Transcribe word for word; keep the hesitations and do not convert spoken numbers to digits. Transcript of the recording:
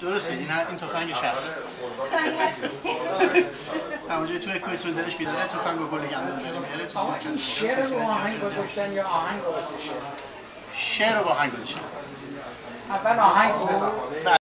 درسته این این تفنگش هست. همونجوری توی کوهستون دلش بیداره تفنگ و گل گندم داره میاره تو سینه. این شعر رو آهنگ گذاشتن یا آهنگ واسه شعر؟ شعر رو با آهنگ گذاشتن. اول آهنگ بود.